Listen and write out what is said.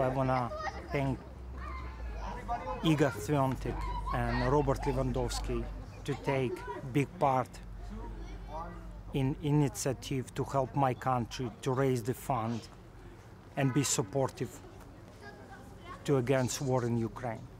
I want to thank Igor Swiatek and Robert Lewandowski to take big part in initiative to help my country to raise the fund and be supportive against war in Ukraine.